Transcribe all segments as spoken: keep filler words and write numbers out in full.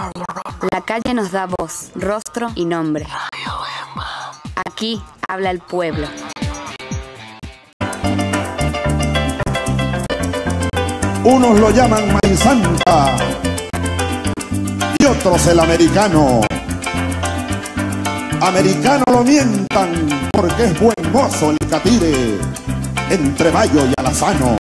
La calle nos da voz, rostro y nombre. Aquí habla el pueblo. Unos lo llaman Maíz Santa y otros el americano. Americano lo mientan porque es buen mozo el catire entre Mayo y Alazano.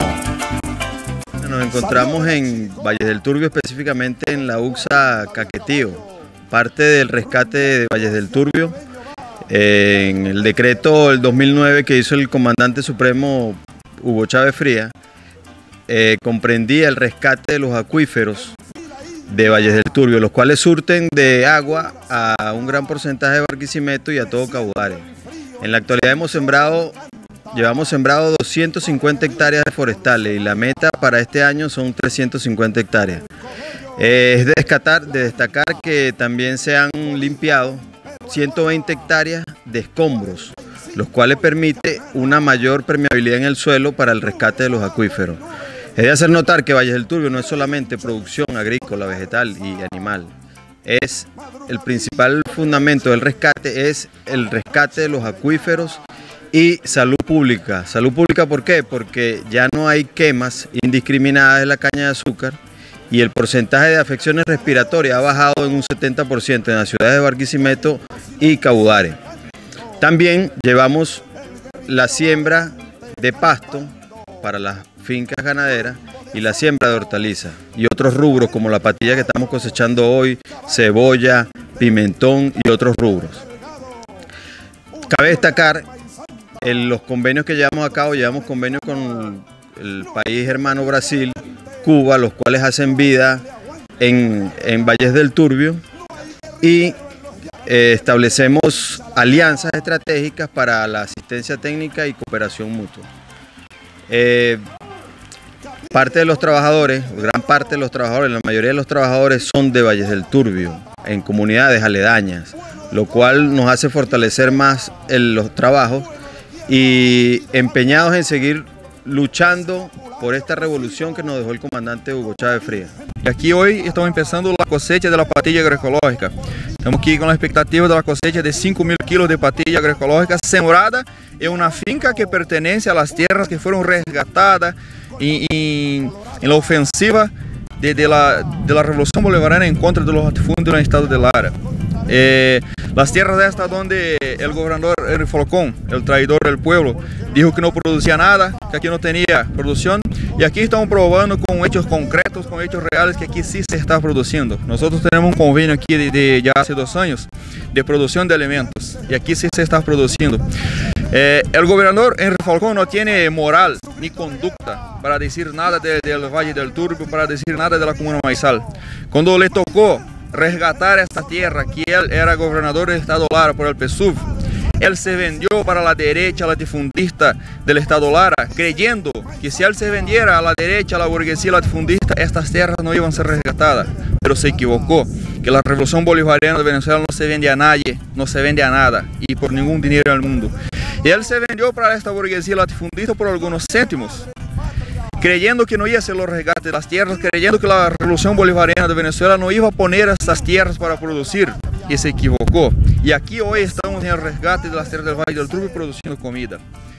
Nos encontramos en Valles del Turbio, específicamente en la U C S A Caquetío, parte del rescate de Valles del Turbio. Eh, en el decreto del dos mil nueve que hizo el comandante supremo Hugo Chávez Frías, eh, comprendía el rescate de los acuíferos de Valles del Turbio, los cuales surten de agua a un gran porcentaje de Barquisimeto y a todo Caudare. En la actualidad hemos sembrado, llevamos sembrado doscientas cincuenta hectáreas de forestales y la meta para este año son trescientas cincuenta hectáreas. Eh, es de destacar, de destacar que también se han limpiado ciento veinte hectáreas de escombros, los cuales permite una mayor permeabilidad en el suelo para el rescate de los acuíferos. Es de hacer notar que Valles del Turbio no es solamente producción agrícola, vegetal y animal. Es el principal fundamento del rescate, es el rescate de los acuíferos y salud pública. Salud pública, ¿por qué? Porque ya no hay quemas indiscriminadas de la caña de azúcar y el porcentaje de afecciones respiratorias ha bajado en un setenta por ciento en las ciudades de Barquisimeto y Caudare. También llevamos la siembra de pasto para las fincas ganaderas y la siembra de hortalizas y otros rubros como la patilla que estamos cosechando hoy, cebolla, pimentón y otros rubros. Cabe destacar en los convenios que llevamos a cabo, llevamos convenios con el país hermano Brasil, Cuba, los cuales hacen vida en, en Valles del Turbio y eh, establecemos alianzas estratégicas para la asistencia técnica y cooperación mutua. Eh, parte de los trabajadores, gran parte de los trabajadores, la mayoría de los trabajadores son de Valles del Turbio, en comunidades aledañas, lo cual nos hace fortalecer más el, los trabajos y empeñados en seguir luchando por esta revolución que nos dejó el comandante Hugo Chávez Frías. Aquí hoy estamos empezando la cosecha de la patilla agroecológica. Estamos aquí con la expectativa de la cosecha de cinco mil kilos de patilla agroecológica sembrada en una finca que pertenece a las tierras que fueron resgatadas en, en, en la ofensiva de, de, la, de la Revolución Bolivariana en contra de los latifundios en el estado de Lara. Eh, las tierras de hasta donde el gobernador Henry Falcón, el traidor del pueblo, dijo que no producía nada, que aquí no tenía producción, y aquí estamos probando con hechos concretos, con hechos reales que aquí sí se está produciendo. Nosotros tenemos un convenio aquí de, de ya hace dos años de producción de alimentos y aquí sí se está produciendo. Eh, el gobernador Henry Falcón no tiene moral ni conducta para decir nada de, del Valle del Turbio, para decir nada de la comuna Maizal. Cuando le tocó resgatar esta tierra, que él era gobernador del estado Lara por el P S U V, él se vendió para la derecha latifundista del estado Lara, creyendo que si él se vendiera a la derecha, a la burguesía latifundista, estas tierras no iban a ser resgatadas, pero se equivocó, que la revolución bolivariana de Venezuela no se vende a nadie, no se vende a nada y por ningún dinero en el mundo. Y él se vendió para esta burguesía latifundista por algunos céntimos, creyendo que no iba a ser los resgates de las tierras, creyendo que la revolución bolivariana de Venezuela no iba a poner estas tierras para producir, y se equivocó. Y aquí hoy estamos en el resgate de las tierras del Valle del Turbio produciendo comida.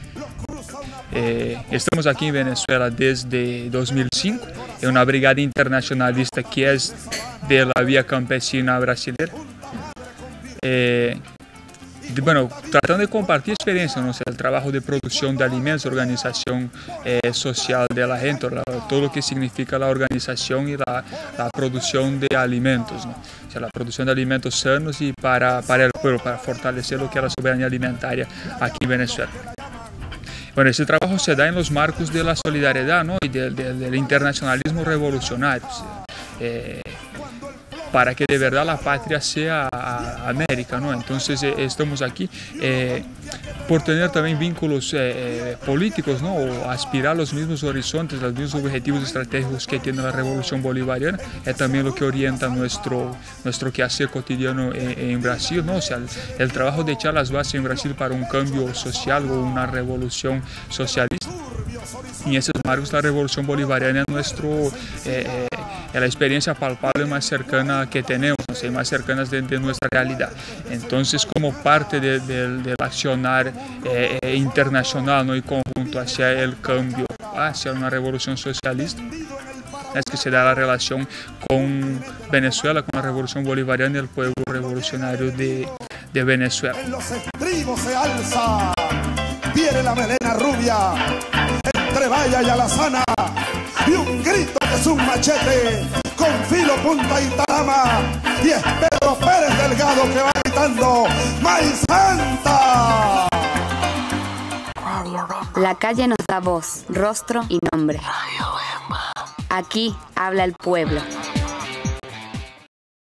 Eh, estamos aquí en Venezuela desde dos mil cinco, en una brigada internacionalista que es de la Vía Campesina Brasileña. Eh, De, bueno, tratando de compartir experiencia, ¿no? O sea, el trabajo de producción de alimentos, organización eh, social de la gente, la, todo lo que significa la organización y la, la producción de alimentos, ¿no? O sea, la producción de alimentos sanos y para, para el pueblo, para fortalecer lo que es la soberanía alimentaria aquí en Venezuela. Bueno, ese trabajo se da en los marcos de la solidaridad, ¿no? Y de, de, del internacionalismo revolucionario. O sea, eh, para que de verdad la patria sea América, ¿no? Entonces eh, estamos aquí eh, por tener también vínculos eh, políticos, ¿no? O aspirar a los mismos horizontes, los mismos objetivos estratégicos que tiene la revolución bolivariana, es también lo que orienta nuestro, nuestro quehacer cotidiano en, en Brasil, ¿no? O sea, el, el trabajo de echar las bases en Brasil para un cambio social o una revolución socialista. En esos marcos la revolución bolivariana es nuestro, eh, es la experiencia palpable más cercana que tenemos, no sé, más cercanas de, de nuestra realidad. Entonces, como parte de, de, del accionar eh, internacional, ¿no? Y conjunto hacia el cambio, hacia una revolución socialista, es que se da la relación con Venezuela, con la revolución bolivariana y el pueblo revolucionario de, de Venezuela. En los estribos se alza, tiene la melena rubia, entre valla y alazana, y un grito que es un machete, con filo, punta y tarama, y es Pedro Pérez Delgado que va gritando, ¡May Santa! La calle nos da voz, rostro y nombre. Aquí habla el pueblo.